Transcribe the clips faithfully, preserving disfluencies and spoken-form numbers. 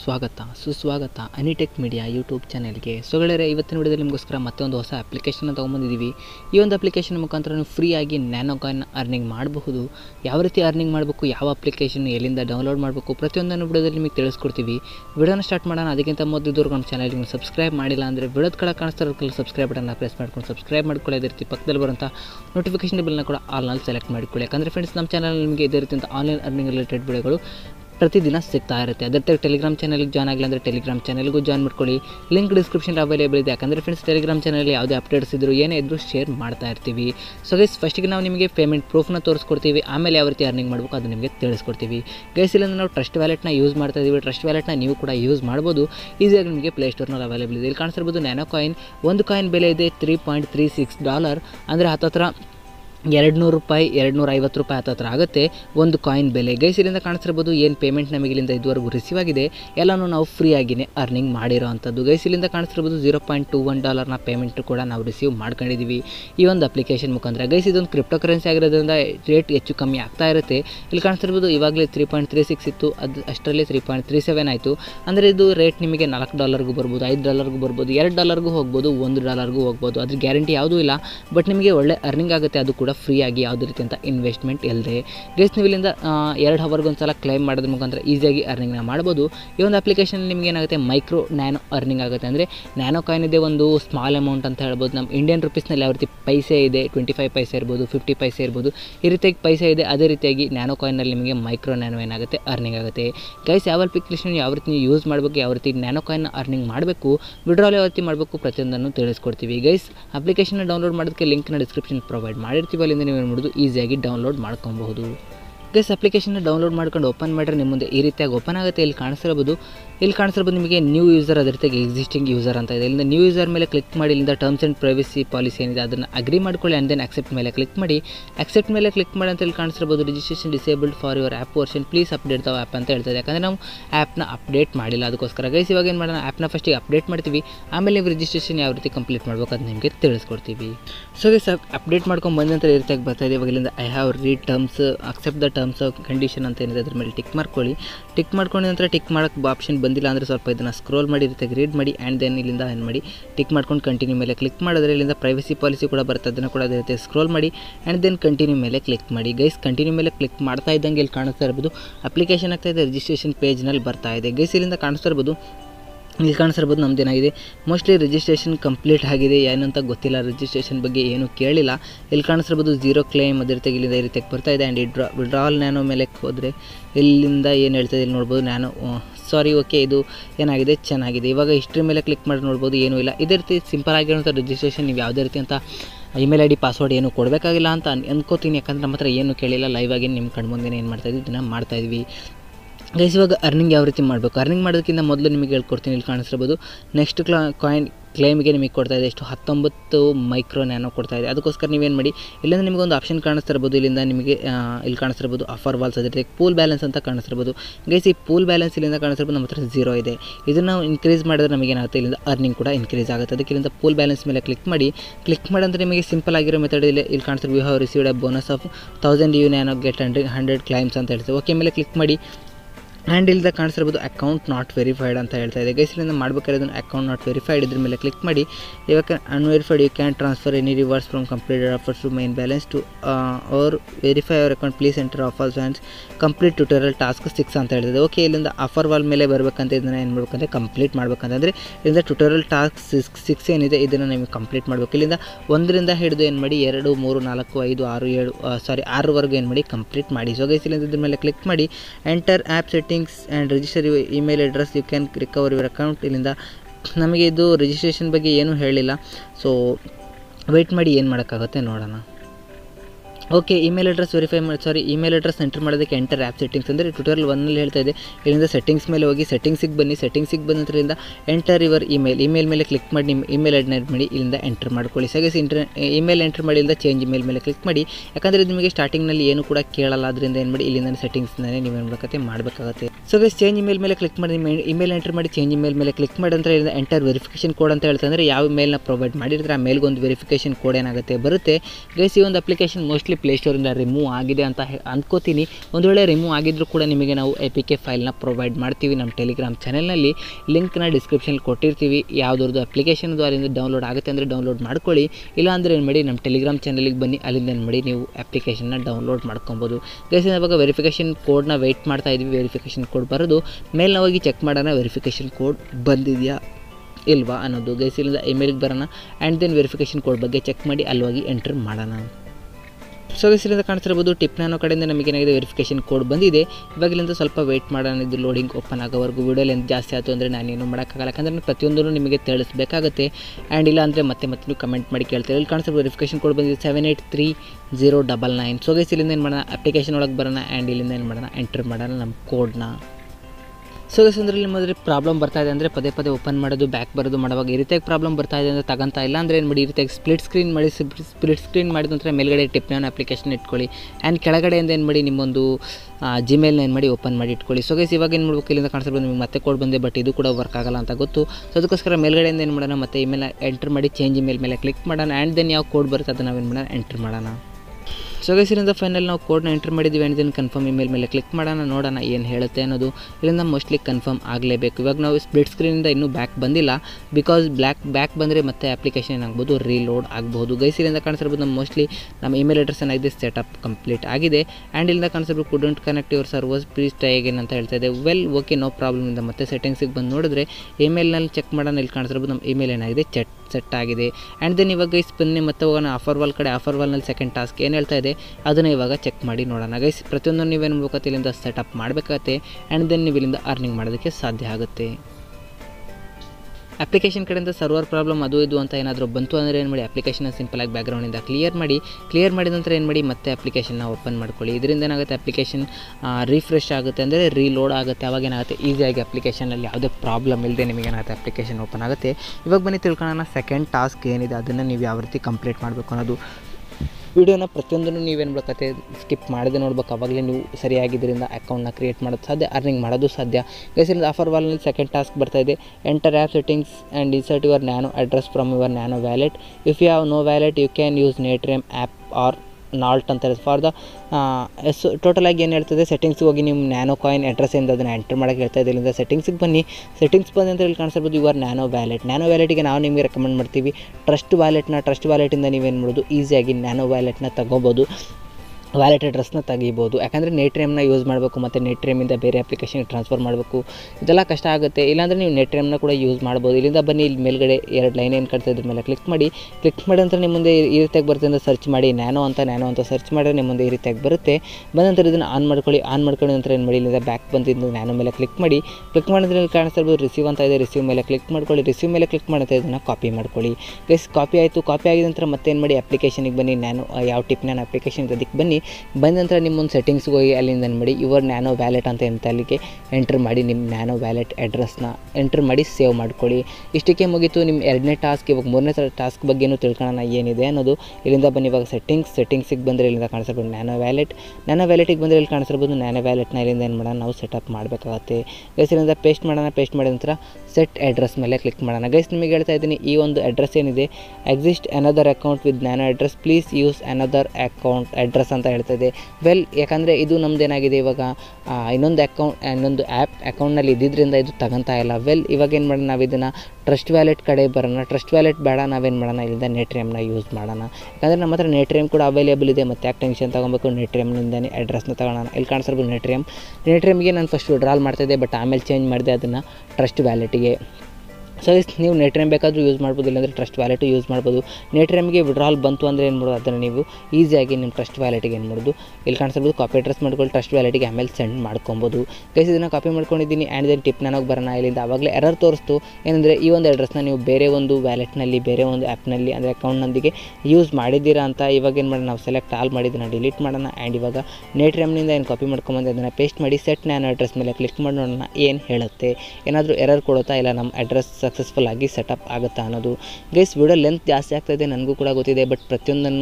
ಸ್ವಾಗತ ಸುಸ್ವಾಗತ Anitech media YouTube ಚಾನೆಲ್ಗೆ. ಸೊ ಗೆಳೆಯರೆ, ಇವತ್ತಿನ ವಿಡಿಯೋದಲ್ಲಿ ನಿಮಗೋಸ್ಕರ ಮತ್ತೊಂದು ಹೊಸ ಅಪ್ಲಿಕೇಶನ್ ತೊಗೊಂಬಂದಿದ್ದೀವಿ. ಈ ಒಂದು ಅಪ್ಲಿಕೇಶನ್ ಮುಖಾಂತರ ನೀವು ಫ್ರೀಯಾಗಿ ನ್ಯಾನೋ ಕಾಯಿನ್ ಅರ್ನಿಂಗ್ ಮಾಡಬಹುದು. ಯಾವ ರೀತಿ ಅರ್ನಿಂಗ್ ಮಾಡಬೇಕು, ಯಾವ ಅಪ್ಲಿಕೇಶನ್ ಎಲ್ಲಿಂದ ಡೌನ್ಲೋಡ್ ಮಾಡಬೇಕು, ಪ್ರತಿಯೊಂದನ್ನು ವಿಡಿಯೋದಲ್ಲಿ ನಿಮಗೆ ತಿಳಿಸ್ಕೊಡ್ತೀವಿ. ವಿಡಿಯೋನ ಸ್ಟಾರ್ಟ್ ಮಾಡೋಣ. ಅದಕ್ಕಿಂತ ಮೊದಲು ನಮ್ಮ ಚಾನಲ್ಗೆ ನೀವು ಸಬ್ಸ್ಕ್ರೈಬ್ ಮಾಡಿಲ್ಲ ಅಂದರೆ ವಿಡಿಯೋದ ಕಡೆ ಕಾಣಿಸ್ತಾರಲ್ಲ ಸಬ್ಸ್ಕ್ರೈಬ್ ಬಟನ್ನ ಪ್ರೆಸ್ ಮಾಡ್ಕೊಂಡು ಸಬ್ಸ್ಕ್ರೈಬ್ ಮಾಡ್ಕೊಳ್ಳಿ. ಅದೇ ರೀತಿ ಪಕ್ಕದಲ್ಲಿ ಬರುವಂಥ ನೋಟಿಫಿಕೇಶನ್ ಬಿಲ್ನ ಕೂಡ ಆಲ್ನಲ್ಲಿ ಸೆಲೆಕ್ಟ್ ಮಾಡಿಕೊಳ್ಳಿ. ಯಾಕಂದರೆ ಫ್ರೆಂಡ್ಸ್, ನಮ್ಮ ಚಾನಲ್ ನಿಮಗೆ ಇದೇ ರೀತಿಯಂಥ ಆನ್ಲೈನ್ ಅರ್ನಿಂಗ್ ರಿಲೇಟೆಡ್ ವಿಡಿಯೋಗಳು ಪ್ರತಿದಿನ ಸಿಗ್ತಾ ಇರುತ್ತೆ. ಅದೇ ರೀತಿ ಟೆಲಿಗ್ರಾಮ್ ಚಾನಲ್ಗೆ ಜಾಯ್ನ್ ಆಗಿಲ್ಲ ಅಂದರೆ ಟೆಲಿಗ್ರಾಮ್ ಚಾನಲ್ಗೂ ಜಾಯ್ನ್ ಮಾಡ್ಕೊಳ್ಳಿ. ಲಿಂಕ್ ಡಿಸ್ಕ್ರಿಪ್ಷನ್ ಅವೈಲೇಬಲ್ ಇದೆ. ಯಾಕಂದರೆ ಫ್ರೆಂಡ್ಸ್, ಟೆಲಿಗ್ರಾಮ್ ಚಾನಲ್ ಯಾವುದೇ ಅಪ್ಡೇಟ್ಸ್ ಇದ್ದರೂ ಏನೇ ಇದ್ದರೂ ಶೇರ್ ಮಾಡ್ತಾ ಇರ್ತೀವಿ. ಸೊ ಗೈಸ್, ಫಸ್ಟಿಗೆ ನಾವು ನಿಮಗೆ ಪೇಮೆಂಟ್ ಪ್ರೂಫ್ನ ತೋರಿಸ್ಕೊಡ್ತೀವಿ. ಆಮೇಲೆ ಯಾವ ರೀತಿ ಅರ್ನಿಂಗ್ ಮಾಡಬೇಕು ಅದು ನಿಮಗೆ ತಿಳಿಸ್ಕೊಡ್ತೀವಿ. ಗೈಸ್, ಇಲ್ಲಿಂದ ನಾವು ಟ್ರಸ್ಟ್ ವ್ಯಾಲೆಟ್ನ ಯೂಸ್ ಮಾಡ್ತಾ ಇದ್ದೀವಿ. ಟ್ರಸ್ಟ್ ವ್ಯಾಲೆಟ್ನ ನೀವು ಕೂಡ ಯೂಸ್ ಮಾಡ್ಬೋದು. ಈಸಿಯಾಗಿ ನಿಮಗೆ ಪ್ಲೇಸ್ಟೋರ್ನಲ್ಲಿ ಅವೈಲೇಬಲ್ ಇದೆ. ಇಲ್ಲಿ ಕಾಣಿಸಿರ್ಬೋದು ನ್ಯಾನೋ ಕಾಯಿನ್. ಒಂದು ಕಾಯಿನ್ ಬೆಲೆ ಇದೆ three point three six dollar ಅಂದರೆ ಹತ್ತತ್ರ ಎರಡು ನೂರು ರೂಪಾಯಿ ಎರಡು ನೂರ ಐವತ್ತು ರೂಪಾಯಿ ಹತ್ತತ್ರ ಆಗುತ್ತೆ ಒಂದು ಕಾಯಿನ್ ಬೆಲೆ. ಗೈಸ್, ಇಲ್ಲಿಂದ ಕಾಣಿಸ್ತಿರ್ಬೋದು ಏನು ಪೇಮೆಂಟ್ ನಮಗೆ ಇಲ್ಲಿಂದ ಇದುವರೆಗೂ ರಿಸೀವ್ ಆಗಿದೆ ಎಲ್ಲನೂ ನಾವು ಫ್ರೀಯಾಗಿಯೇ ಅರ್ನಿಂಗ್ ಮಾಡಿರೋ ಅಂಥದ್ದು. ಗೈಸ್, ಇಲ್ಲಿಂದ ಕಾಣಿಸ್ತಿರ್ಬೋದು ಜೀರೋ ಪಾಯಿಂಟ್ ಟು ಒನ್ ಡಾಲರ್ನ ಪೇಮೆಂಟ್ ಕೂಡ ನಾವು ರಿಸೀವ್ ಮಾಡ್ಕೊಂಡಿದ್ದೀವಿ ಈ ಒಂದು ಅಪ್ಲಿಕೇಶನ್ ಮುಖಾಂತರ. ಗೈಸ್, ಇದೊಂದು ಕ್ರಿಪ್ಟೋ ಕರೆನ್ಸಿ ಆಗಿರೋದ್ರಿಂದ ರೇಟ್ ಹೆಚ್ಚು ಕಮ್ಮಿ ಆಗ್ತಾ ಇರುತ್ತೆ. ಇಲ್ಲಿ ಕಾಣಿಸ್ತಿರ್ಬೋದು ಇವಾಗಲೇ ತ್ರೀ ಪಾಯಿಂಟ್ ತ್ರೀ ಸಿಕ್ಸ್ ಇತ್ತು, ಅದು ಅಷ್ಟರಲ್ಲಿ ತ್ರೀ ಪಾಯಿಂಟ್ ತ್ರೀ ಸೆವೆನ್ ಆಯಿತು. ಅಂದರೆ ಇದು ರೇಟ್ ನಿಮಗೆ ನಾಲ್ಕು ಡಾಲರ್ಗೂ ಬರ್ಬೋದು, ಐದು ಡಾಲರ್ಗೂ ಬರ್ಬೋದು, ಎರಡು ಡಾಲರ್ಗೂ ಹೋಗ್ಬೋದು, ಒಂದು ಡಾಲರ್ಗೂ ಹೋಗ್ಬೋದು. ಅದ್ರ ಗ್ಯಾರಂಟಿ ಯಾವುದೂ ಇಲ್ಲ. ಬಟ್ ನಿಮಗೆ ಒಳ್ಳೆ ಅರ್ನಿಂಗ್ ಆಗುತ್ತೆ. ಅದು ಕೂಡ ಫ್ರೀಯಾಗಿ, ಯಾವುದೇ ರೀತಿಯಂಥ ಇನ್ವೆಸ್ಟ್ಮೆಂಟ್ ಇಲ್ಲದೆ. ಗೈಸ್, ನೀವು ಇಲ್ಲಿಂದ ಎರಡು ಹವರ್ಗೆ ಒಂದು ಸಲ ಕ್ಲೈಮ್ ಮಾಡೋದ್ರ ಮುಖಾಂತರ ಈಸಿಯಾಗಿ ಅರ್ನಿಂಗ್ನ ಮಾಡ್ಬೋದು. ಈ ಒಂದು ಅಪ್ಲಿಕೇಶನ್ ನಿಮಗೆ ಏನಾಗುತ್ತೆ, ಮೈಕ್ರೋ ನ್ಯಾನೋ ಅರ್ನಿಂಗ್ ಆಗುತ್ತೆ. ಅಂದರೆ ನ್ಯಾನೋ ಕಾಯಿನ್ ಇದೆ ಒಂದು ಸ್ಮಾಲ್ ಅಮೌಂಟ್ ಅಂತ ಹೇಳ್ಬೋದು. ನಮ್ಮ ಇಂಡಿಯನ್ ರುಪೀಸ್ನಲ್ಲಿ ಯಾವ ರೀತಿ ಪೈಸೆ ಇದೆ, ಟ್ವೆಂಟಿ ಫೈವ್ ಪೈಸೆ ಇರ್ಬೋದು, ಫಿಫ್ಟಿ ಪೈಸೆ ಇರ್ಬೋದು, ಈ ರೀತಿಯಾಗಿ ಪೈಸೆ ಇದೆ. ಅದೇ ರೀತಿಯಾಗಿ ನ್ಯಾನೋ ಕಾಯಿನಲ್ಲಿ ನಿಮಗೆ ಮೈಕ್ರೋ ನ್ಯಾನೋ ಏನಾಗುತ್ತೆ ಅರ್ನಿಂಗ್ ಆಗುತ್ತೆ. ಗೈಸ್, ಯಾವ ಅಪ್ಲಿಕೇಶನ್ ಯಾವ ರೀತಿ ನೀವು ಯೂಸ್ ಮಾಡಬೇಕು, ಯಾವ ರೀತಿ ನ್ಯಾನೋ ಕಾಯಿನ್ ಅರ್ನಿಂಗ್ ಮಾಡಬೇಕು, ವಿಡ್ರಾಲ್ ಯಾವ ರೀತಿ ಮಾಡಬೇಕು, ಪ್ರತಿಯೊಂದನ್ನು ತಿಳಿಸ್ಕೊಡ್ತೀವಿ. ಗೈಸ್, ಅಪ್ಲಿಕೇಶನ್ ಡೌನ್ಲೋಡ್ ಮಾಡೋದಕ್ಕೆ ಲಿಂಕ್ನ ಡಿಸ್ಕ್ರಿಪ್ಷನ್ ಪ್ರೊವೈಡ್ ಮಾಡಿರ್ತೀವಿ. ಅಲ್ಲಿಂದ ನೀವು ನೋಡೋದು ಈಸಿಯಾಗಿ ಡೌನ್ಲೋಡ್ ಮಾಡ್ಕೊಬಹುದು. ಗೈಸ್, ಅಪ್ಲಿಕೇಶನ್ನ ಡೌನ್ಲೋಡ್ ಮಾಡ್ಕೊಂಡು ಓಪನ್ ಮಾಡಿದ್ರೆ ನಿಮ್ಮ ಮುಂದೆ ಈ ರೀತಿಯಾಗಿ ಓಪನ್ ಆಗುತ್ತೆ. ಇಲ್ಲಿ ಕಾಣಿಸಿರ್ಬೋದು ಇಲ್ಲಿ ಕಾಣಿಸಿರ್ಬೋದು ನಿಮಗೆ ನ್ಯೂ ಯೂಸರ್, ಅದೇ ರೀತಿಯಾಗಿ ಎಕ್ಸಿಸ್ಟಿಂಗ್ ಯೂಸರ್ ಅಂತ ಇದೆ. ಇಲ್ಲಿಂದ ನ್ಯೂ ಯೂಸರ್ ಮೇಲೆ ಕ್ಲಿಕ್ ಮಾಡಿ ಇಲ್ಲಿಂದ ಟರ್ಮ್ಸ್ ಆ್ಯಂಡ್ ಪ್ರೈವಸಿ ಪಾಲಿಸಿ ಏನಿದೆ ಅದನ್ನು ಅಗ್ರಿ ಮಾಡ್ಕೊಳ್ಳಿ. ಆ್ಯಂಡ್ ದೆನ್ ಅಕ್ಸೆಪ್ಟ್ ಮೇಲೆ ಕ್ಲಿಕ್ ಮಾಡಿ. ಅಕ್ಸೆಪ್ಟ್ ಮೇಲೆ ಕ್ಲಿಕ್ ಮಾಡಿ ಅಂತ ಇಲ್ಲಿ ಕಾಣಿಸಿರ್ಬೋದು registration disabled for your app version, please update the app ಅಂತ ಹೇಳ್ತದೆ. ಯಾಕಂದರೆ ನಾವು ಆ್ಯಪ್ನ ಅಪ್ಡೇಟ್ ಮಾಡಿಲ್ಲ, ಅದಕ್ಕೋಸ್ಕರ. ಗೈಸ್, ಇವಾಗ ಏನು ಮಾಡೋಣ, ಆ್ಯಪ್ನ ಫಸ್ಟಿಗೆ ಅಪ್ಡೇಟ್ ಮಾಡ್ತೀವಿ. ಆಮೇಲೆ ನೀವು ರಿಜಿಸ್ಟ್ರೇಷನ್ ಯಾವ ರೀತಿ ಕಂಪ್ಲೀಟ್ ಮಾಡ್ಬೇಕು ಅದು ನಿಮಗೆ ತಿಳಿಸ್ಕೊಡ್ತೀವಿ. ಸೊ ಗೈಸ್, ಅಪ್ಡೇಟ್ ಮಾಡ್ಕೊಂಡು ಬಂದ ನಂತರ ಈ ರೀತಿಯಾಗಿ ಬರ್ತಾ ಇದೆ. ಇವಾಗ ಇಲ್ಲಿಂದ I have read terms, accept the terms of condition ಅಂತ ಏನಿದೆ ಅದ್ರ ಮೇಲೆ ಟಿಕ್ ಮಾಡ್ಕೊಳ್ಳಿ. ಟಿಕ್ ಮಾಡ್ಕೊಂಡ ನಂತರ ಟಿಕ್ ಮಾಡೋಕ್ಕೆ ಆಪ್ಷನ್ ಬಂದಿಲ್ಲ ಅಂದರೆ ಸ್ವಲ್ಪ ಇದನ್ನು ಸ್ಕ್ರೋಲ್ ಮಾಡಿ ರೀತಿಯಾಗಿ ರೀಡ್ ಮಾಡಿ. ಆ್ಯಂಡ್ ದೆನ್ ಇಲ್ಲಿಂದ ಏನು ಮಾಡಿ ಟಿಕ್ ಮಾಡ್ಕೊಂಡು ಕಂಟಿನ್ಯೂ ಮೇಲೆ ಕ್ಲಿಕ್ ಮಾಡಿದ್ರೆ ಇಲ್ಲಿಂದ ಪ್ರೈವಸಿ ಪಾಲಿಸಿ ಕೂಡ ಬರುತ್ತೆ, ಅದನ್ನು ಕೂಡ ಅದೇ ರೀತಿ ಸ್ಕ್ರೋಲ್ ಮಾಡಿ. ಆ್ಯಂಡ್ ದೆನ್ ಕಂಟಿನ್ಯೂ ಮೇಲೆ ಕ್ಲಿಕ್ ಮಾಡಿ. ಗೈಸ್, ಕಂಟಿನ್ಯೂ ಮೇಲೆ ಕ್ಲಿಕ್ ಮಾಡ್ತಾ ಇದ್ದಂಗೆ ಇಲ್ಲಿ ಕಾಣಿಸ್ತಾ ಇರ್ಬೋದು ಅಪ್ಲಿಕೇಶನ್ ಆಗ್ತಾ ಇದೆ, ರಿಜಿಸ್ಟ್ರೇಷನ್ ಪೇಜ್ನಲ್ಲಿ ಬರ್ತಾ ಇದೆ. ಗೈಸ್, ಇಲ್ಲಿಂದ ಕಾಣಿಸ್ತಾ ಇರ್ಬೋದು ಇಲ್ಲಿ ಕಾಣಿಸಿರ್ಬೋದು ನಮ್ದು ಏನಾಗಿದೆ, ಮೋಸ್ಟ್ಲಿ ರಿಜಿಸ್ಟ್ರೇಷನ್ ಕಂಪ್ಲೀಟ್ ಆಗಿದೆ. ಏನಂತ ಗೊತ್ತಿಲ್ಲ, ರಿಜಿಸ್ಟ್ರೇಷನ್ ಬಗ್ಗೆ ಏನು ಕೇಳಿಲ್ಲ. ಇಲ್ಲಿ ಕಾಣಿಸಿರ್ಬೋದು ಝೀರೋ ಕ್ಲೇಮ್ ಅದೇ ರೀತಿಯಾಗಿ ಇಲ್ಲಿಂದ ಈ ರೀತಿಯಾಗಿ ಬರ್ತಾ ಇದೆ. ಆ್ಯಂಡ್ ವಿಡ್ರಾ ವಿಡ್ರಾಲ್ ನ್ಯಾನೋ ಮೇಲೆ ಹೋದರೆ ಇಲ್ಲಿಂದ ಏನು ಹೇಳ್ತಾಯಿದೆ ಇಲ್ಲಿ ನೋಡ್ಬೋದು. ನ್ಯಾನೋ ಸಾರಿ ಓಕೆ, ಇದು ಏನಾಗಿದೆ ಚೆನ್ನಾಗಿದೆ. ಇವಾಗ ಹಿಸ್ಟ್ರಿ ಮೇಲೆ ಕ್ಲಿಕ್ ಮಾಡಿ ನೋಡ್ಬೋದು ಏನೂ ಇಲ್ಲ. ಇದೇ ರೀತಿ ಸಿಂಪಲ್ ಆಗಿರೋಂಥ ರಿಜಿಸ್ಟ್ರೇಷನ್ ನೀವು ಯಾವುದೇ ರೀತಿ ಅಂತ ಇಮೇಲ್ ಐ ಡಿ ಪಾಸ್ವರ್ಡ್ ಏನು ಕೊಡಬೇಕಾಗಿಲ್ಲ ಅಂತ ಅನ್ಕೋತೀನಿ. ಯಾಕಂದರೆ ನಮ್ಮ ಹತ್ರ ಏನು ಕೇಳಿಲ್ಲ, ಲೈವ್ ಆಗಿ ನಿಮ್ಮ ಕಣ್ಮುಂದೆ ಏನು ಮಾಡ್ತಾಯಿದ್ವಿ ಇದನ್ನು ಮಾಡ್ತಾಯಿದ್ವಿ. ಗೈಸ್, ಇವಾಗ ಅರ್ನಿಂಗ್ ಯಾವ ರೀತಿ ಮಾಡಬೇಕು, ಅರ್ನಿಂಗ್ ಮಾಡೋದಕ್ಕಿಂತ ಮೊದಲು ನಿಮಗೆ ಹೇಳ್ಕೊಡ್ತೀನಿ. ಇಲ್ಲಿ ಕಾಣಿಸ್ತಿರ್ಬೋದು ನೆಕ್ಸ್ಟ್ ಕ್ಲಾ ಕಾಯಿನ್ ಕ್ಲೇಮಿಗೆ ನಿಮಗೆ ಕೊಡ್ತಾ ಇದೆ ಎಷ್ಟು ಹತ್ತೊಂಬತ್ತು ಮೈಕ್ರೋ ನ್ಯಾನೋ ಕೊಡ್ತಾ ಇದೆ. ಅದಕ್ಕೋಸ್ಕರ ನೀವೇನು ಮಾಡಿ, ಇಲ್ಲಿಂದ ನಿಮಗೆ ಒಂದು ಆಪ್ಷನ್ ಕಾಣಿಸ್ತಿರ್ಬೋದು. ಇಲ್ಲಿಂದ ನಿಮಗೆ ಇಲ್ಲಿ ಕಾಣಿಸ್ತಿರ್ಬೋದು ಆಫರ್ ವಾಲ್ಸ್, ಅದೇ ರೀತಿ ಪೂಲ್ ಬ್ಯಾಲೆನ್ಸ್ ಅಂತ ಕಾಣಿಸ್ತಿರ್ಬೋದು. ಗೈಸ್, ಈ ಪೂಲ್ ಬ್ಯಾಲೆನ್ಸ್ ಇಲ್ಲಿಂದ ಕಾಣಿಸ್ತಿರ್ಬೋದು ನಮ್ಮ ಹತ್ರ ಝೀರೋ ಇದೆ. ಇದನ್ನು ನಾವು ಇನ್ಕ್ರೀಸ್ ಮಾಡಿದ್ರೆ ನಮಗೇನಾಗುತ್ತೆ, ಇಲ್ಲಿಂದ ಅರ್ನಿಂಗ್ ಕೂಡ ಇನ್ಕ್ರೀಸ್ ಆಗುತ್ತೆ. ಅದಕ್ಕೆ ಇಲ್ಲಿಂದ ಪೂಲ್ ಬ್ಯಾಲೆನ್ಸ್ ಮೇಲೆ ಕ್ಲಿಕ್ ಮಾಡಿ. ಕ್ಲಿಕ್ ಮಾಡಿದ್ರೆ ನಿಮಗೆ ಸಿಂಪಲ್ ಆಗಿರೋ ಮೆಥಡ್ ಇಲ್ಲಿ ಇಲ್ಲಿ ಕಾಣಿಸ್ತಿರ್ಬೋದು you have received a bonus of thousand you nano get hundred hundred claims ಅಂತ ಹೇಳ್ತೀವಿ. ಓಕೆ ಮೇಲೆ ಕ್ಲಿಕ್ ಮಾಡಿ. ಆ್ಯಂಡ್ ಇಲ್ಲಿಂದ ಕಾಣಿಸ್ತಿರ್ಬೋದು ಅಕೌಂಟ್ ನಾಟ್ ವೆರಿಫೈಡ್ ಅಂತ ಹೇಳ್ತಾ ಇದೆ. ಗೈಸ್, ಇಲ್ಲಿಂದ ಮಾಡ್ಬೇಕಾದ್ರೆ ಅದನ್ನು ಅಕೌಂಟ್ ನಾಟ್ ವೆರಿಫೈಡ್ ಇದ್ರ ಮೇಲೆ ಕ್ಲಿಕ್ ಮಾಡಿ. ಇವಾಗ unverified you can transfer any rewards from completed offers to main balance to or verify our account please enter offers and complete tutorial task six ಅಂತ ಹೇಳ್ತದೆ. ಓಕೆ, ಇಲ್ಲಿಂದ ಆಫರ್ ವಾಲ್ ಮೇಲೆ ಬರಬೇಕಂತ ಇದನ್ನು ಏನು ಮಾಡ್ಬೇಕಂದ್ರೆ ಕಂಪ್ಲೀಟ್ ಮಾಡ್ಬೇಕಂತಂದರೆ ಇಲ್ಲಿಂದ ಟ್ಯೂಟೋರಿಯಲ್ ಟಾಸ್ಕ್ ಸಿಕ್ಸ್ ಸಿಕ್ಸ್ ಏನಿದೆ ಇದನ್ನು ನಿಮಗೆ ಕಂಪ್ಲೀಟ್ ಮಾಡಬೇಕು. ಇಲ್ಲಿಂದ ಒಂದರಿಂದ ಹಿಡಿದು ಏನು ಮಾಡಿ ಎರಡು ಮೂರು ನಾಲ್ಕು ಐದು ಆರು ಏಳು ಸಾರಿ ಆರವರೆಗೂ ಏನು ಮಾಡಿ ಕಂಪ್ಲೀಟ್ ಮಾಡಿ. ಸೊ ಗೈಸ್, ಇಲ್ಲಿಂದ ಇದ್ರ ಮೇಲೆ ಕ್ಲಿಕ್ ಮಾಡಿ. Enter app settings and register your email address you can recover your account. ಇಲ್ಲಿಂದ ನಮಗೆ ಇದು ರಿಜಿಸ್ಟ್ರೇಷನ್ ಬಗ್ಗೆ ಏನೂ ಹೇಳಿಲ್ಲ. ಸೊ ವೆಯ್ಟ್ ಮಾಡಿ ಏನು ಮಾಡೋಕ್ಕಾಗುತ್ತೆ ನೋಡೋಣ. ಓಕೆ, ಇಮೇಲ್ ಅಡ್ರೆಸ್ ವೆರಿಫೈ ಮಾಡಿ ಸಾರಿ ಇಮೇಲ್ ಅಡ್ರೆಸ್ ಎಂಟರ್ ಮಾಡೋದಕ್ಕೆ ಎಂಟರ್ ಆ್ಯಪ್ ಸೆಟ್ಟಿಂಗ್ಸ್ ಅಂದರೆ ಟ್ಯೂಟೋರಿಯಲ್ ಒನ್ನಲ್ಲಿ ಹೇಳ್ತಾ ಇದೆ. ಇಲ್ಲಿಂದ ಸೆಟ್ಟಿಂಗ್ಸ್ ಮೇಲೆ ಹೋಗಿ ಸೆಟ್ಟಿಂಗ್ಸಿಗೆ ಬನ್ನಿ. ಸೆಟ್ಟಿಂಗ್ಸಿಗೆ ಬಂದ ನಂತರದಿಂದ ಎಂಟರ್ ಯುವರ್ ಇಮೇಲ್ ಇಮೇಲ್ ಮೇಲೆ ಕ್ಲಿಕ್ ಮಾಡಿ ನಿಮ್ಮ ಇಮೇಲ್ ಐಡ್ನ ಮಾಡಿ ಇಲ್ಲಿಂದ ಎಂಟರ್ ಮಾಡ್ಕೊಳ್ಳಿ. ಸಗೇಸ್ ಇಂಟರ್ ಇಮೇಲ್ ಎಂಟರ್ ಮಾಡಿ ಇಲ್ಲಿಂದ ಚೇಂಜ್ ಇಮೇಲ್ ಮೇಲೆ ಕ್ಲಿಕ್ ಮಾಡಿ. ಯಾಕಂದರೆ ನಿಮಗೆ ಸ್ಟಾರ್ಟಿಂಗ್ನಲ್ಲಿ ಏನು ಕೂಡ ಕೇಳಲ್ಲ, ಅದರಿಂದ ಏನು ಮಾಡಿ ಇಲ್ಲಿಂದ ಸೆಟ್ಟಿಂಗ್ಸ್ನೇ ನೀವು ಏನು ಮಾಡಬೇಕತ್ತೆ ಮಾಡಬೇಕಾಗುತ್ತೆ. ಸೊ ಗೈಸ್, ಚೇಂಜ್ ಇಮೇಲ್ ಮೇಲೆ ಕ್ಲಿಕ್ ಮಾಡಿ ನಿಮ್ಮ ಇಮೇಲ್ ಎಂಟರ್ ಮಾಡಿ ಚೇಂಜ್ ಇಮೇಲ್ ಮೇಲೆ ಕ್ಲಿಕ್ ಮಾಡಿ ಅಂದರೆ ಇಲ್ಲಿಂದ ಎಂಟರ್ ವೆರಿಫಿಕೇಷನ್ ಕೋಡ್ ಅಂತ ಹೇಳ್ತಾರೆ. ಅಂದರೆ ಯಾವ ಮೇಲ್ನ ಪ್ರೊವೈಡ್ ಮಾಡಿರ್ತಾರೆ ಆ ಮೇಲ್ಗೆ ಒಂದು ವೆರಿಫಿಕೇಷನ್ ಕೋಡ್ ಏನಾಗುತ್ತೆ ಬರುತ್ತೆ. ಗೈಸ್, ಈ ಒಂದು ಅಪ್ಲಿಕೇಶನ್ ಮೋಸ್ಟ್ಲಿ ಪ್ಲೇಸ್ಟೋರಿಂದ ರಿಮೂವ್ ಆಗಿದೆ ಅಂತ ಹೇ ಅಂದ್ಕೋತೀನಿ. ಒಂದು ವೇಳೆ ರಿಮೂವ್ ಆಗಿದ್ದರೂ ಕೂಡ ನಿಮಗೆ ನಾವು ಎ ಪಿ ಕೆ ಫೈಲ್ನ ಪ್ರೊವೈಡ್ ಮಾಡ್ತೀವಿ ನಮ್ಮ ಟೆಲಿಗ್ರಾಮ್ ಚಾನೆಲ್ನಲ್ಲಿ. ಲಿಂಕ್ನ ಡಿಸ್ಕ್ರಿಪ್ಷನಲ್ಲಿ ಕೊಟ್ಟಿರ್ತೀವಿ. ಯಾವುದ್ರದ್ದು ಅಪ್ಲಿಕೇಶನ್ದು ಅಲ್ಲಿಂದ ಡೌನ್ಲೋಡ್ ಆಗುತ್ತೆ ಅಂದರೆ ಡೌನ್ಲೋಡ್ ಮಾಡ್ಕೊಳ್ಳಿ. ಇಲ್ಲ ಅಂದರೆ ಏನು ಮಾಡಿ, ನಮ್ಮ ಟೆಲಿಗ್ರಾಮ್ ಚಾನಲಿಗೆ ಬನ್ನಿ, ಅಲ್ಲಿಂದ ಏನು ಮಾಡಿ ನೀವು ಅಪ್ಲಿಕೇಶನ್ನ ಡೌನ್ಲೋಡ್ ಮಾಡ್ಕೊಬೋದು. ಗೈಸ್ ಇವಾಗ ವೆರಿಫಿಕೇಷನ್ ಕೋಡ್ನ ವೆಯ್ಟ್ ಮಾಡ್ತಾ ಇದ್ವಿ. ವೆರಿಫಿಕೇಷನ್ ಕೋಡ್ ಬರೋದು ಮೇಲೆ ನಾವು ಹೋಗಿ ಚೆಕ್ ಮಾಡೋಣ ವೆರಿಫಿಕೇಷನ್ ಕೋಡ್ ಬಂದಿದೆಯಾ ಇಲ್ವಾ ಅನ್ನೋದು. ಗೈಸ್ ಇಲ್ಲಿಂದ ಇಮೇಲ್ಗೆ ಬರೋಣ ಆ್ಯಂಡ್ ದೆನ್ ವೆರಿಫಿಕೇಷನ್ ಕೋಡ್ ಬಗ್ಗೆ ಚೆಕ್ ಮಾಡಿ ಅಲ್ಲಿ ಹೋಗಿ ಎಂಟರ್ ಮಾಡೋಣ. ಸೊ ಗೈಸ್ ಇಲ್ಲಿಂದ ಕಾಣಿಸ್ತಿರ್ಬೋದು ಟಿಪ್ ನ್ಯಾನೋ ಕಡೆಯಿಂದ ನಮಗೆ ಏನಾಗಿದೆ ವೆರಿಫಿಕೇಷನ್ ಕೋಡ್ ಬಂದಿದೆ. ಇವಾಗಿಲ್ಲಿಂದ ಸ್ವಲ್ಪ ವೆಯ್ಟ್ ಮಾಡೋಣ, ಇದು ಲೋಡಿಂಗ್ ಓಪನ್ ಆಗೋವರೆಗೂ. ವೀಡಿಯೋ ಲೆಂತ್ ಜಾಸ್ತಿ ಆಯಿತು ಅಂದರೆ ನಾನೇನು ಮಾಡೋಕ್ಕಾಗಲ್ಲ, ಯಾಕಂದರೆ ನಾನು ಪ್ರತಿಯೊಂದನ್ನು ನಿಮಗೆ ತಿಳಿಸ್ಬೇಕಾಗುತ್ತೆ. ಆ್ಯಂಡ್ ಇಲ್ಲ ಅಂದರೆ ಮತ್ತೆ ಮತ್ತೆ ನೀವು ಕಮೆಂಟ್ ಮಾಡಿ ಕೇಳ್ತೀರಿ. ಇಲ್ಲಿ ಕಾಣಿಸ್ತಿರ್ಬೋದು ವೆರಿಫಿಕೇಷನ್ ಕೋಡ್ ಬಂದಿದೆ seven eight three zero double nine. So guys ಇಲ್ಲಿಂದ ಏನು ಮಾಡೋಣ, ಅಪ್ಲಿಕೇಶನ್ ಒಳಗೆ ಬರೋಣ ಆ್ಯಂಡ್ ಇಲ್ಲಿಂದ ಏನು ಮಾಡೋಣ, ಎಂಟರ್ ಮಾಡೋಣ ನಮ್ಮ ಕೋಡ್ನ. ಸೊ ಗೈಸ್ ಅಂದರೆ ನಿಮ್ಮದ್ರಲ್ಲಿ ಪ್ರಾಬ್ಲಮ್ ಬರ್ತಾ ಇದೆ ಅಂದರೆ ಪದೇ ಪದೇ ಓಪನ್ ಮಾಡೋದು ಬ್ಯಾಕ್ ಬರೋದು ಮಾಡುವಾಗ ಈ ರೀತಿಯಾಗಿ ಪ್ರಾಬ್ಲಮ್ ಬರ್ತಾ ಇದೆ ಅಂದರೆ ತಗೊಂತಾ ಇಲ್ಲ ಅಂದರೆ ಏನು ಮಾಡಿ, ಈ ರೀತಿಯಾಗಿ ಸ್ಪ್ಲಿಟ್ ಸ್ಕ್ರೀನ್ ಮಾಡಿ ಸ್ಪ್ಲಿಟ್ ಸ್ಕ್ರೀನ್ ಮಾಡಿದ ನಂತರ ಮೇಲ್ಗಡೆ ಟಿಪ್ ನ್ಯಾನೋ ಅಪ್ಲಿಕೇಶನ್ ಇಟ್ಕೊಳ್ಳಿ ಆ್ಯಂಡ್ ಕೆಳಗಡೆಯಿಂದ ಏನು ಮಾಡಿ ನಿಮ್ಮೊಂದು ಜಿಮೇಲ್ನ ಏನು ಮಾಡಿ ಓಪನ್ ಮಾಡಿ ಇಟ್ಕೊಳ್ಳಿ. ಸೊ ಗೈಸ್ ಇವಾಗ ಏನು ಮಾಡಬೇಕು, ಇಲ್ಲಿಂದ ಕಾಣಿಸ್ಬೋದು ನಿಮಗೆ ಮತ್ತೆ ಕೋಡ್ ಬಂದೆ, ಬಟ್ ಇದು ಕೂಡ ವರ್ಕ್ ಆಗಲ್ಲ ಅಂತ ಗೊತ್ತು. ಸೊ ಅದಕ್ಕೋಸ್ಕರ ಮೇಲ್ಗಡೆಯಿಂದ ಏನು ಮಾಡೋಣ, ಮತ್ತೆ ಇಮೇಲ್ ಎಂಟರ್ ಮಾಡಿ ಚೇಂಜ್ ಇಮೇಲ್ ಮೇಲೆ ಕ್ಲಿಕ್ ಮಾಡೋಣ ಆ್ಯಂಡ್ ದೆನ್ ಯಾವ ಕೋಡ್ ಬರುತ್ತೆ ಅದನ್ನು ನಾವೇನು ಮಾಡೋಣ, ಎಂಟರ್ ಮಾಡೋಣ. ಸೊ ಗೈಸ್ ಇಲ್ಲಿಂದ ಫೈನಲ್ ನಾವು ಕೋಡ್ನ ಎಂಟರ್ ಮಾಡಿದ್ದೀವಿ ಆ್ಯಂಡ್ ದೆನ್ ಕನ್ಫರ್ಮ್ ಇಮೇಲ್ ಮೇಲೆ ಕ್ಲಿಕ್ ಮಾಡೋಣ, ನೋಡೋಣ ಏನು ಹೇಳುತ್ತೆ ಅನ್ನೋದು. ಇಲ್ಲಿಂದ ಮೋಸ್ಟ್ಲಿ ಕನ್ಫರ್ಮ್ ಆಗಲೇಬೇಕು. ಇವಾಗ ನಾವು ಸ್ಪ್ಲಿಟ್ ಸ್ಕ್ರೀನಿಂದ ಇನ್ನೂ ಬ್ಯಾಕ್ ಬಂದಿಲ್ಲ, ಬಿಕಾಸ್ ಬ್ಲ್ಯಾಕ್ ಬ್ಯಾಕ್ ಬಂದರೆ ಮತ್ತೆ ಅಪ್ಲಿಕೇಶನ್ ಏನಾಗ್ಬೋದು, ರೀಲೋಡ್ ಆಗ್ಬೋದು. ಗೈಸ್ ಇಲ್ಲಿಂದ ಕಾಣಿಸಿರ್ಬೋದು ನಮ್ಮ ಮೋಸ್ಟ್ಲಿ ನಮ್ಮ ಇಮೇಲ್ ಅಡ್ರೆಸ್ ಏನಾಗಿದೆ ಸೆಟಪ್ ಕಂಪ್ಲೀಟ್ ಆಗಿದೆ. ಆ್ಯಂಡ್ ಇಲ್ಲಿಂದ ಕಾಣಿಸಿರ್ಬೋದು couldn't connect your servers please try again ಅಂತ ಹೇಳ್ತಾ ಇದೆ. Well okay no problem. ಇಂದ ಮತ್ತೆ ಸೆಟ್ಟಿಂಗ್ಸಿಗೆ ಬಂದು ನೋಡಿದ್ರೆ ಇಮೇಲ್ನಲ್ಲಿ ಚೆಕ್ ಮಾಡೋಣ. ಇಲ್ಲಿ ಕಾಣಿಸಿರ್ಬೋದು ನಮ್ಮ ಇಮೇಲ್ ಏನಾಗಿದೆ ಚೆಟ್ ಸೆಟ್ ಆಗಿದೆ. ಆ್ಯಂಡ್ ದೆನ್ ಇವಾಗ ಗೈಸ್ ಬನ್ನಿ ಮತ್ತೆ ಹೋಗೋಣ ಆಫರ್ ವಾಲ್ ಕಡೆ. ಆಫರ್ ವಾಲ್ನಲ್ಲಿ ಸೆಕೆಂಡ್ ಟಾಸ್ಕ್ ಏನು ಹೇಳ್ತಾ ಇದೆ ಅದನ್ನು ಇವಾಗ ಚೆಕ್ ಮಾಡಿ ನೋಡೋಣ. ಗೈಸ್ ಪ್ರತಿಯೊಂದು ನೀವೇನು ಮಾಡ್ಬೇಕಾಗುತ್ತೆ, ಇಲ್ಲಿಂದ ಸೆಟಪ್ ಮಾಡಬೇಕಾಗತ್ತೆ ಆ್ಯಂಡ್ ದೆನ್ ನೀವು ಇಲ್ಲಿಂದ ಅರ್ನಿಂಗ್ ಮಾಡೋದಕ್ಕೆ ಸಾಧ್ಯ ಆಗುತ್ತೆ. ಅಪ್ಲಿಕೇಶನ್ ಕಡೆಯಿಂದ ಸರ್ವರ್ ಪ್ರಾಬ್ಲಮ್ ಅದು ಇದು ಅಂತ ಏನಾದರೂ ಬಂತು ಅಂದರೆ ಏನು ಮಾಡಿ, ಅಪ್ಲಿಕೇಶನ್ನ ಸಿಂಪಲಾಗಿ ಬ್ಯಾಕ್ಗ್ರೌಂಡಿಂದ ಕ್ಲಿಯರ್ ಮಾಡಿ. ಕ್ಲಿಯರ್ ಮಾಡಿದ ನಂತರ ಏನು ಮಾಡಿ, ಮತ್ತೆ ಅಪ್ಲಿಕೇಶನ್ನ ಓಪನ್ ಮಾಡ್ಕೊಳ್ಳಿ. ಇದರಿಂದ ಏನಾಗುತ್ತೆ, ಅಪ್ಲಿಕೇಶನ್ ರಿಫ್ರೆಶ್ ಆಗುತ್ತೆ ಅಂದರೆ ರೀಲೋಡ್ ಆಗುತ್ತೆ. ಅವಾಗ ಏನಾಗುತ್ತೆ, ಈಸಿಯಾಗಿ ಅಪ್ಲಿಕೇಶನಲ್ಲಿ ಯಾವುದೇ ಪ್ರಾಬ್ಲಮ್ ಇಲ್ಲದೆ ನಿಮಗೆ ಏನಾಗುತ್ತೆ ಅಪ್ಲಿಕೇಶನ್ ಓಪನ್ ಆಗುತ್ತೆ. ಇವಾಗ ಬನ್ನಿ ತಿಳ್ಕೊಳ್ಳೋಣ ಸೆಕೆಂಡ್ ಟಾಸ್ಕ್ ಏನಿದೆ ಅದನ್ನು ನೀವು ಯಾವ ರೀತಿ ಕಂಪ್ಲೀಟ್ ಮಾಡಬೇಕು ಅನ್ನೋದು. ವೀಡಿಯೋನ ಪ್ರತಿಯೊಂದನ್ನು ನೀವೇನು ಮಾಡ್ಬೇಕತ್ತೆ ಸ್ಕಿಪ್ ಮಾಡದೆ ನೋಡ್ಬೇಕು, ಅವಾಗಲೇ ನೀವು ಸರಿಯಾಗಿದ್ದರಿಂದ ಅಕೌಂಟ್ನ ಕ್ರಿಯೇಟ್ ಮಾಡೋದು ಸಾಧ್ಯ, ಅರ್ನಿಂಗ್ ಮಾಡೋದು ಸಾಧ್ಯ. ಗೈಸಿಂದ ಆಫರ್ ವಾಲ್ನಲ್ಲಿ ಸೆಕೆಂಡ್ ಟಾಸ್ಕ್ ಬರ್ತಾ ಇದೆ. Enter app settings and insert your nano address from your nano wallet. If you have no wallet you can use Natrium app or Nault ಅಂತ ಹೇಳಿ ಫಾರ್ ದ ಎಸ್ ಟೋಟಲಾಗಿ ಏನು ಹೇಳ್ತದೆ, ಸೆಟ್ಟಿಂಗ್ಸ್ಗೆ ಹೋಗಿ ನಿಮ್ಮ ನ್ಯಾನೋ ಕಾಯಿನ್ ಅಡ್ರೆಸ್ ಎಂದು ಅದನ್ನು ಎಂಟರ್ ಮಾಡೋಕ್ಕೆ ಹೇಳ್ತಾ ಇದೆ. ಇಲ್ಲಿಂದ ಸೆಟ್ಟಿಂಗ್ಸಿಗೆ ಬನ್ನಿ. ಸೆಟ್ಟಿಂಗ್ಸ್ ಬಂದು ಅಂತ ಹೇಳಿ ಕಾಣಿಸ್ಬೋದು ಯುವರ್ ನ್ಯಾನೋ ವ್ಯಾಲೆಟ್. ನ್ಯಾನೋ ವ್ಯಾಲೆಟಿಗೆ ನಾವು ನಿಮಗೆ ರೆಕಮೆಂಡ್ ಮಾಡ್ತೀವಿ ಟ್ರಸ್ಟ್ ವ್ಯಾಲೆಟ್ನ. ಟ್ರಸ್ಟ್ ವ್ಯಾಲೆಟಿಂದ ನೀವೇನು ಮಾಡೋದು, ಈಸಿಯಾಗಿ ನ್ಯಾನೋ ವ್ಯಾಲೆಟ್ನ ತಗೋಬೋದು, ವ್ಯಾಲೆಟ್ ಅಡ್ರೆಸ್ನ ತೆಗಿಬೋದು. ಯಾಕಂದರೆ ನೇಟ್ರೇಮ್ನ ಯೂಸ್ ಮಾಡಬೇಕು ಮತ್ತು ನೇಟ್ರೇಮಿಂದ ಬೇರೆ ಅಪ್ಲಿಕೇಶನ್ಗೆ ಟ್ರಾನ್ಸ್ಫರ್ ಮಾಡಬೇಕು, ಇದೆಲ್ಲ ಕಷ್ಟ ಆಗುತ್ತೆ. ಇಲ್ಲಾಂದರೆ ನೀವು ನೇಟ್ರೇಮ್ನ ಕೂಡ ಯೂಸ್ ಮಾಡ್ಬೋದು. ಇಲ್ಲಿಂದ ಬನ್ನಿ, ಇಲ್ಲಿ ಮೇಲ್ಗಡೆ ಎರಡು ಲೈನ್ ಏನು ಕಾಣ್ತಾ ಇದ್ರ ಮೇಲೆ ಕ್ಲಿಕ್ ಮಾಡಿ. ಕ್ಲಿಕ್ ಮಾಡಿ ನಂತರ ನಿಮ್ಮ ಮುಂದೆ ಈ ರೀತಿಯಾಗಿ ಬರುತ್ತೆ ಅಂತ ಸರ್ಚ್ ಮಾಡಿ, ನ್ಯಾನೋ ಅಂತ ನ್ಯಾನೋ ಅಂತ ಸರ್ಚ್ ಮಾಡಿದ್ರೆ ನಿಮ್ಮ ಮುಂದೆ ಈ ರೀತಿಯಾಗಿ ಬರುತ್ತೆ. ಬಂದ ನಂತರ ಇದನ್ನು ಆನ್ ಮಾಡ್ಕೊಳ್ಳಿ. ಆನ್ ಮಾಡ್ಕೊಂಡು ನಂತರ ಏನು ಮಾಡಿ, ಇಲ್ಲಿಂದ ಬ್ಯಾಕ್ ಬಂದಿದ್ದು ನ್ಯಾನೋ ಮೇಲೆ ಕ್ಲಿಕ್ ಮಾಡಿ. ಕ್ಲಿಕ್ ಮಾಡಿದ್ರೆ ಇಲ್ಲಿ ಕಾಣಿಸ್ತಾ ಇರ್ಬೋದು ರಿಸೀವ್ ಅಂತ ಇದೆ. ರಿಸೀವ್ ಮೇಲೆ ಕ್ಲಿಕ್ ಮಾಡ್ಕೊಳ್ಳಿ. ರಿಸೀವ್ ಮೇಲೆ ಕ್ಲಿಕ್ ಮಾಡುತ್ತೆ ಇದನ್ನು ಕಾಪಿ ಮಾಡ್ಕೊಳ್ಳಿ. ಗೈಸ್ ಕಾಪಿ ಆಯಿತು. ಕಾಪಿ ಆಗಿದ ನಂತರ ಮತ್ತೆ ಏನು ಮಾಡಿ, ಅಪ್ಲಿಕೇಶನಿಗೆ ಬನ್ನಿ. ನ್ಯಾನೋ ಯಾವ ಟಿಪ್ ನ್ಯಾನೋ ಅಪ್ಲಿಕೇಶನ್ ಅದಕ್ಕೆ ಬನ್ನಿ. ಬಂದ ನಂತರ ನಿಮ್ಮೊಂದು ಸೆಟ್ಟಿಂಗ್ಸ್ಗೆ ಹೋಗಿ ಅಲ್ಲಿಂದ ಏನು ಮಾಡಿ, ಯುವರ್ ನ್ಯಾನೋ ವ್ಯಾಲೆಟ್ ಅಂತ ಎಂತ ಅಲ್ಲಿಗೆ ಎಂಟ್ರ್ ಮಾಡಿ ನಿಮ್ಮ ನ್ಯಾನೋ ವ್ಯಾಲೆಟ್ ಅಡ್ರೆಸ್ನ ಎಂಟ್ರ್ ಮಾಡಿ ಸೇವ್ ಮಾಡ್ಕೊಳ್ಳಿ. ಇಷ್ಟಕ್ಕೆ ಮುಗೀತು ನಿಮ್ಮ ಎರಡನೇ ಟಾಸ್ಕ್. ಇವಾಗ ಮೂರನೇ ಟಾಸ್ಕ್ ಬಗ್ಗೆನೂ ತಿಳ್ಕೊಳ್ಳೋಣ ಏನಿದೆ ಅನ್ನೋದು. ಇಲ್ಲಿಂದ ಬನ್ನಿ ಇವಾಗ ಸೆಟ್ಟಿಂಗ್ಸ್ ಸೆಟ್ಟಿಂಗ್ಸಿಗೆ ಬಂದರೆ ಇಲ್ಲಿಂದ ಕಾಣಿಸ್ಬೋದು ನ್ಯಾನೋ ವ್ಯಾಲೆಟ್. ನ್ಯಾನೋ ವ್ಯಾಲೆಟಿಗೆ ಬಂದರೆ ಇಲ್ಲಿ ಕಾಣಿಸ್ಬೋದು ನ್ಯಾನೋ ವ್ಯಾಲೆಟ್ನ ಇಲ್ಲಿಂದ ಏನು ಮಾಡೋಣ, ನಾವು ಸೆಟಪ್ ಮಾಡಬೇಕಾಗತ್ತೆ. ಗೈಸ್ ಇಲ್ಲಿಂದ ಪೇಸ್ಟ್ ಮಾಡೋಣ. ಪೇಸ್ಟ್ ಮಾಡಿದ ನಂತರ ಸೆಟ್ ಅಡ್ರೆಸ್ ಮೇಲೆ ಕ್ಲಿಕ್ ಮಾಡೋಣ. ಗೈಸ್ ನಿಮಗೆ ಹೇಳ್ತಾ ಇದ್ದೀನಿ, ಈ ಒಂದು ಅಡ್ರೆಸ್ ಏನಿದೆ exist another account with nano address please use another account address ಅಂತ ಹೇಳ್ತಾ ಇದೆ. ವೆಲ್ ಯಾಕಂದರೆ ಇದು ನಮ್ದು ಏನಾಗಿದೆ ಇವಾಗ ಇನ್ನೊಂದು ಅಕೌಂಟ್ ಇನ್ನೊಂದು ಆ್ಯಪ್ ಅಕೌಂಟ್ನಲ್ಲಿ ಇದ್ದಿದ್ದರಿಂದ ಇದು ತಗೊತಾ ಇಲ್ಲ. ವೆಲ್ ಇವಾಗ ಏನು ಮಾಡೋಣ, ನಾವು ಇದನ್ನು ಟ್ರಸ್ಟ್ ವ್ಯಾಲೆಟ್ ಕಡೆ ಬರೋಣ. ಟ್ರಸ್ಟ್ ವ್ಯಾಲೆಟ್ ಬೇಡ, ನಾವೇನು ಮಾಡೋಣ, ಇಲ್ಲಿಂದ ನೇಟ್ರೇಮ್ನ ಯೂಸ್ ಮಾಡೋಣ. ಯಾಕಂದರೆ ನಮ್ಮ ಹತ್ರ ನೇಟ್ರೇಮ್ ಕೂಡ ಅವೈಲೇಬಲ್ ಇದೆ. ಮತ್ತು ಯಾಕೆ ಟೆನ್ಷನ್ ತೊಗೊಬೇಕು, ನೇಟ್ರೇಮ್ನಿಂದನೇ ಅಡ್ರೆಸ್ನ ತಗೊಳ್ಳೋಣ. ಇಲ್ಲಿ ಕಾಣಿಸ್ಬೋದು ನೇಟ್ರೇಮ್. ನೇಟ್ರೇಮ್ಗೆ ನಾನು ಫಸ್ಟ್ ವಿಡ್ರಾಲ್ ಮಾಡ್ತಾಯಿದ್ದೆ, ಬಟ್ ಆಮೇಲೆ ಚೇಂಜ್ ಮಾಡಿದೆ ಅದನ್ನು ಟ್ರಸ್ಟ್ ವ್ಯಾಲೆಟಿಗೆ. ಸೊ ನೀವು ನೇಟ್ರೇಮ್ ಬೇಕಾದರೂ ಯೂಸ್ ಮಾಡ್ಬೋದು, ಇಲ್ಲಾಂದರೆ ಟ್ರಸ್ಟ್ ವ್ಯಾಲೆಟು ಯೂಸ್ ಮಾಡ್ಬೋದು. ನೇಟ್ರೇಮ್ಗೆ ವಿಡ್ರಾಲ್ ಬಂತು ಅಂದರೆ ಏನು ಮಾಡೋದು, ಅದನ್ನು ನೀವು ಈಸಿಯಾಗಿ ನಿಮ್ಮ ಟ್ರಸ್ಟ್ ವ್ಯಾಲೆಟಿಗೆ ಏನು ಮಾಡೋದು, ಇಲ್ಲಿ ಕಾಣಿಸ್ಬೋದು ಕಾಪಿ ಅಡ್ರೆಸ್ ಮಾಡ್ಕೊಳ್ಳಿ, ಟ್ರಸ್ಟ್ ವ್ಯಾಲೆಟಿಗೆ ಆಮೇಲೆ ಸೆಂಡ್ ಮಾಡ್ಕೊಬೋದು. ಗೈಸ್ ಇದನ್ನು ಕಾಪಿ ಮಾಡ್ಕೊಂಡಿದ್ದೀನಿ. ಆ್ಯಂಡ್ ದೆನ್ ಟಿಪ್ ನನಗೆ ಬರೋಣ. ಇಲ್ಲಿಂದ ಆವಾಗಲೇ ಎರರ್ ತೋರಿಸ್ತು. ಏನಂದರೆ ಈ ಒಂದು ಅಡ್ರೆಸ್ನ ನೀವು ಬೇರೆ ಒಂದು ವ್ಯಾಲೆಟ್ನಲ್ಲಿ ಬೇರೆ ಒಂದು ಆ್ಯಪ್ನಲ್ಲಿ ಅಂದರೆ ಅಕೌಂಟ್ನೊಂದಿಗೆ ಯೂಸ್ ಮಾಡಿದ್ದೀರಾ ಅಂತ. ಇವಾಗ ಏನು ಮಾಡೋಣ, ನಾವು ಸೆಲೆಕ್ಟ್ ಆಲ್ ಮಾಡಿದ್ದನ್ನು ಡಿಲೀಟ್ ಮಾಡೋಣ. ಆ್ಯಂಡ್ ಇವಾಗ ನೇಟ್ರೇಮ್ನಿಂದ ಏನು ಕಾಪಿ ಮಾಡ್ಕೊಂಬಂದು ಅದನ್ನು ಪೇಸ್ಟ್ ಮಾಡಿ ಸೆಟ್ ನ್ಯಾನೋ ಅಡ್ರೆಸ್ ಮೇಲೆ ಕ್ಲಿಕ್ ಮಾಡಿ ನೋಡೋಣ ಏನು ಹೇಳುತ್ತೆ, ಏನಾದರೂ ಎರರ್ ಕೊಡುತ್ತಾ ಇಲ್ಲ ನಮ್ಮ ಅಡ್ರೆಸ್ ಸಕ್ಸಸ್ಫುಲ್ ಆಗಿ ಸೆಟಪ್ ಆಗುತ್ತಾ ಅನ್ನೋದು. ಗೈಸ್ ವಿಡಿಯೋ ಲೆಂತ್ ಜಾಸ್ತಿ ಆಗ್ತಾಯಿದೆ ನನಗೂ ಕೂಡ ಗೊತ್ತಿದೆ, ಬಟ್ ಪ್ರತಿಯೊಂದನ್ನು